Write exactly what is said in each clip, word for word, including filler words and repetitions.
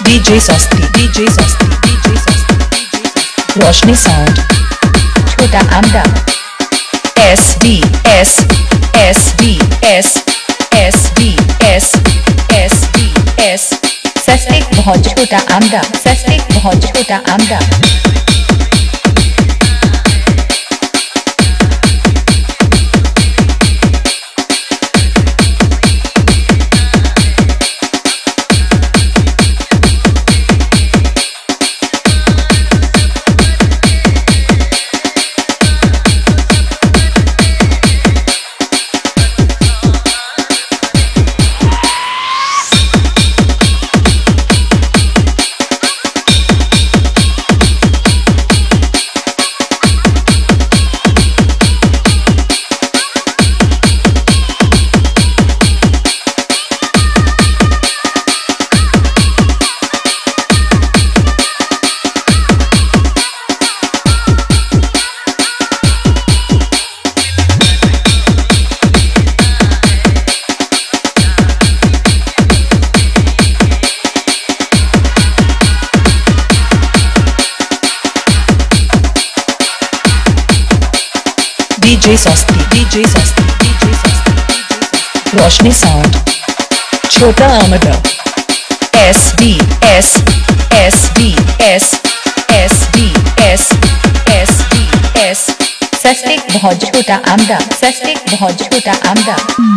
DJ सस्ती DJ सस्ती DJ सस्ती रोशनी साउंड छोटा आमदा एस डी एस एस डी एस एस डी एस एस डी एस सस्तिक बहुत छोटा आमदा सस्तिक बहुत छोटा आमदा डीजे सस्ती डीजे सस्ती डीजे सस्ती रोशनी साउंड छोटा आमदा एस डी एस एस डी एस एस डी एस एस डी एस सस्तिक बहुत छोटा आमदा सस्तिक बहुत छोटा आमदा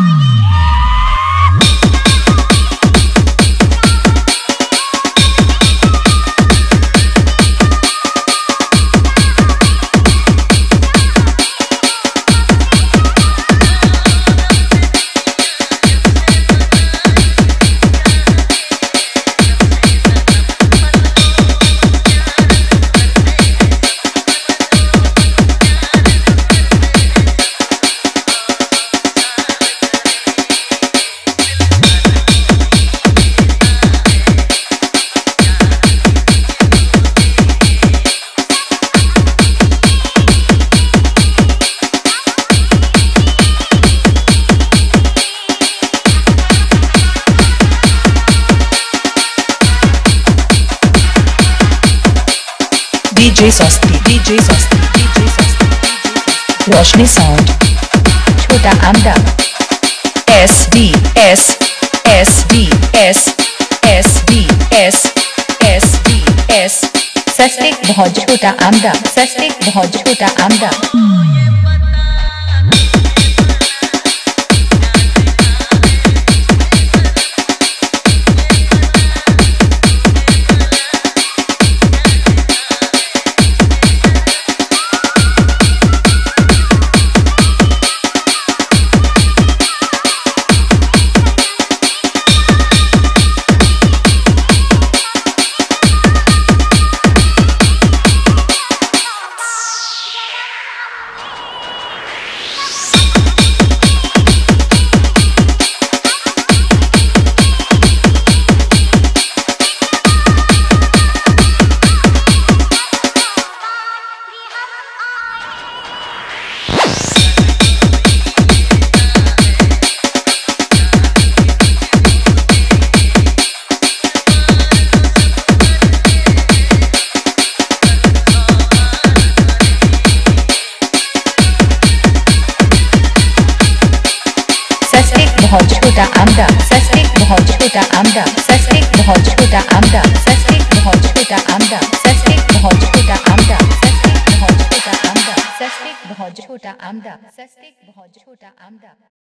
डीजे सस्ती डीजे सस्ती डीजे सस्ती रोशनी साउंड छोटा आमदा एस डी एस एस डी एस एस डी एस एस डी एस सस्तिक बहुत छोटा आमदा सस्तिक बहुत छोटा आमदा बहुत छोटा आमदा सस्तिक बहुत छोटा आमदा सस्तिक बहुत छोटा आमदा सस्तिक बहुत छोटा आमदा सस्तिक बहुत छोटा आमदा सस्तिक बहुत छोटा आमदा सस्तिक बहुत छोटा आमदा सस्तिक बहुत छोटा आमदा।